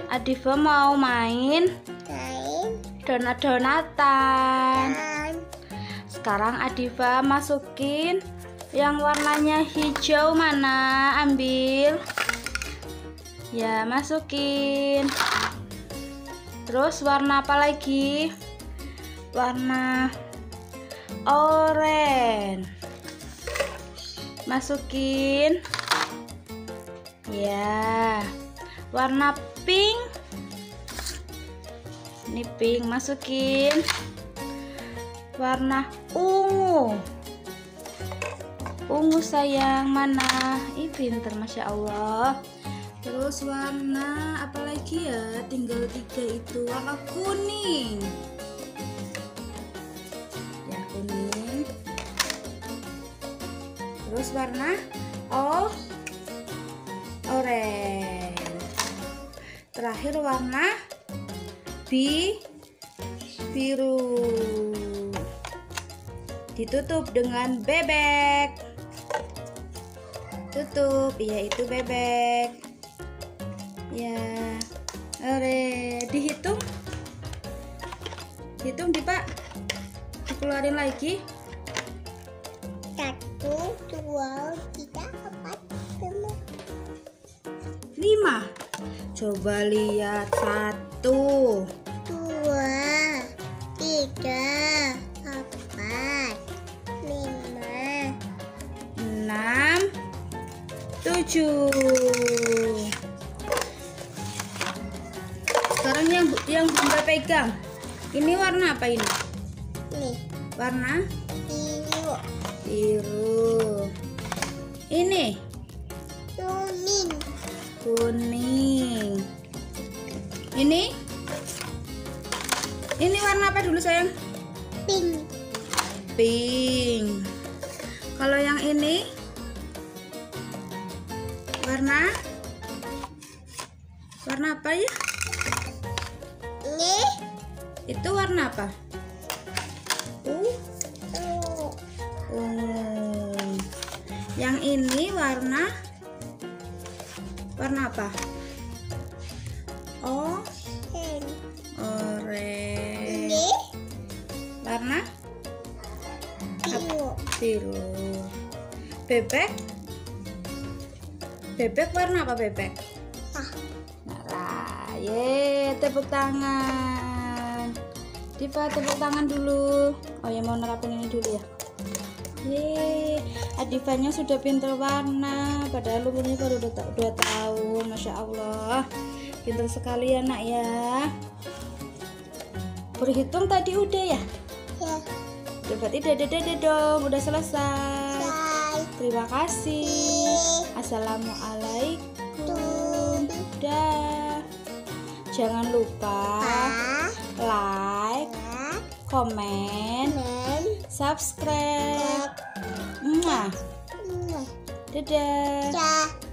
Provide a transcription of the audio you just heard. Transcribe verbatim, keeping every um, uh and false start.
Adifa mau main donat-donatan. Sekarang Adifa masukin yang warnanya hijau. Mana? Ambil. Ya, masukin. Terus warna apa lagi? Warna oranye. Masukin. Ya. Warna pink. Ini pink, masukin. Warna ungu. Ungu sayang, mana? Ih, pinter, masya Allah. Terus warna apa lagi ya? Tinggal tiga itu. Warna kuning. Ya, kuning. Terus warna oh oranye. Terakhir warna bi biru. Ditutup dengan bebek. Tutup, iya itu bebek. Ya, ore, dihitung. Hitung di Pak. Dikeluarin lagi. Satu, dua, tiga, empat, lima. Lima. Coba lihat. Satu, Dua, tiga, empat, lima, enam, tujuh. Sekarang yang yang Bunda pegang. Ini warna apa ini? nih, Warna biru, biru. Ini kuning, kuning. Ini Ini warna apa dulu sayang? pink, Pink. Kalau yang ini warna warna apa ya? ini, Itu warna apa? Uh, tuh, ungu. Yang ini warna warna apa? Oh, dan oranye. ini Warna biru, biru. Bebek? Bebek warna apa bebek? ah, Merah. Ye, tepuk tangan. Diva tepuk tangan dulu. Oh ya, mau nerapin ini dulu ya. Ye, Adivanya sudah pintar warna. Padahal umurnya baru dua tahun. Masya Allah, pintar sekali ya nak ya. Berhitung tadi udah ya? ya, Berarti dadah-dadah dong. Udah selesai. say, Terima kasih. Assalamualaikum. Dah. Jangan lupa ah, like, ah, komen, dan subscribe. Mwah. ini, Dadah. dah.